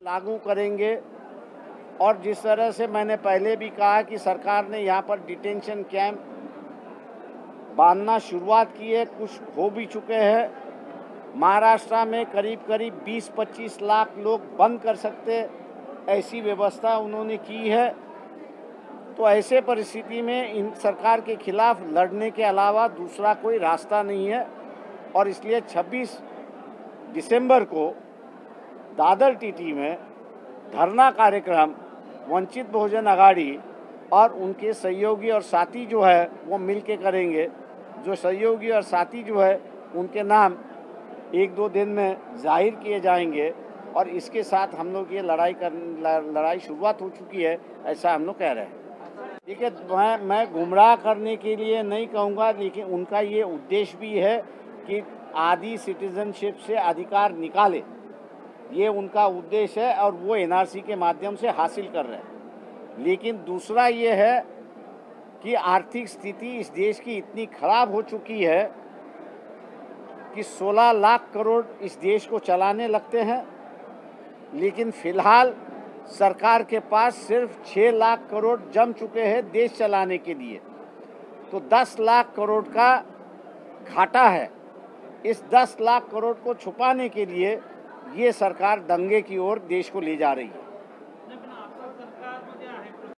लागू करेंगे। और जिस तरह से मैंने पहले भी कहा कि सरकार ने यहाँ पर डिटेंशन कैंप बांधना शुरुआत की है, कुछ हो भी चुके हैं। महाराष्ट्र में करीब करीब 20-25 लाख लोग बंद कर सकते, ऐसी व्यवस्था उन्होंने की है। तो ऐसे परिस्थिति में इन सरकार के खिलाफ लड़ने के अलावा दूसरा कोई रास्ता नहीं है। और इसलिए 26 दिसंबर को दादर टीटी में धरना कार्यक्रम वंचित बहुजन आघाड़ी और उनके सहयोगी और साथी जो है वो मिल के करेंगे। जो सहयोगी और साथी जो है उनके नाम 1-2 दिन में जाहिर किए जाएंगे और इसके साथ हम लोग ये लड़ाई शुरुआत हो चुकी है, ऐसा हम लोग कह रहे हैं। देखिए, मैं गुमराह करने के लिए नहीं कहूँगा, लेकिन उनका ये उद्देश्य भी है कि आधी सिटीजनशिप से अधिकार निकाले, ये उनका उद्देश्य है और वो एनआरसी के माध्यम से हासिल कर रहे हैं। लेकिन दूसरा ये है कि आर्थिक स्थिति इस देश की इतनी खराब हो चुकी है कि 16 लाख करोड़ इस देश को चलाने लगते हैं, लेकिन फिलहाल सरकार के पास सिर्फ 6 लाख करोड़ जम चुके हैं देश चलाने के लिए। तो 10 लाख करोड़ का घाटा है। इस 10 लाख करोड़ को छुपाने के लिए ये सरकार दंगे की ओर देश को ले जा रही है।